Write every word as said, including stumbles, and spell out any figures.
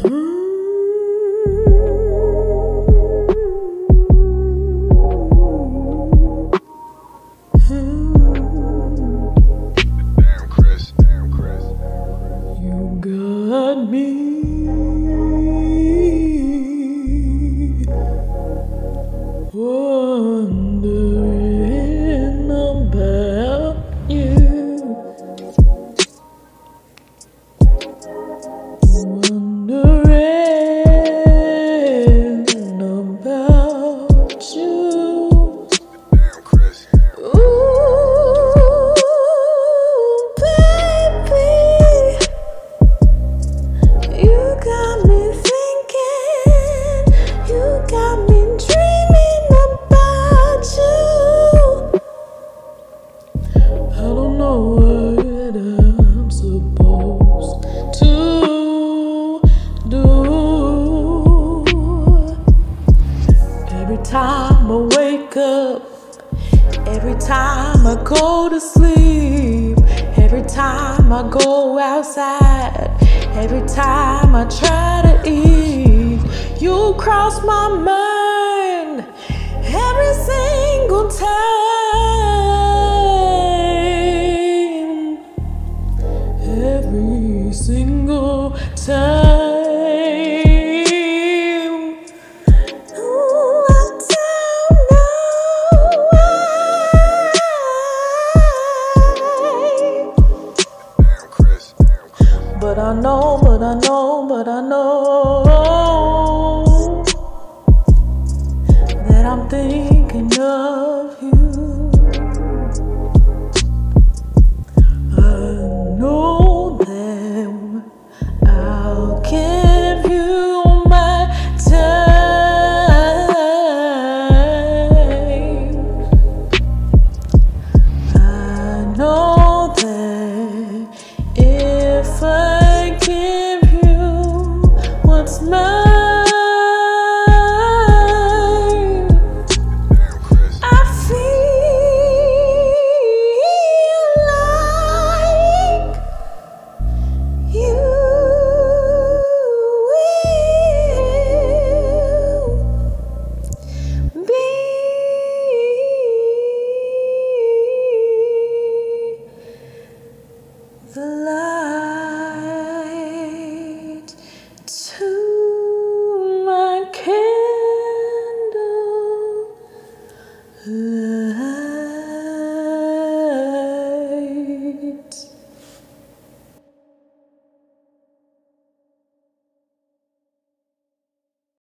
Damn, Chris, damn, Chris. You got me wondering about you. Wondering about you. Damn, Chris. Ooh, baby, you got me thinking, you got me dreaming about you. I don't know what I'm supposed to do. Every time I wake up, every time I go to sleep, every time I go outside, every time I try to eat, you cross my mind every single time, every single time. Ooh, I don't know why, Damn, Chris, damn, Chris. but I know, but I know, but I know that I'm thinking of you. I know that I'll give you my time. I know that if I give you what's mine,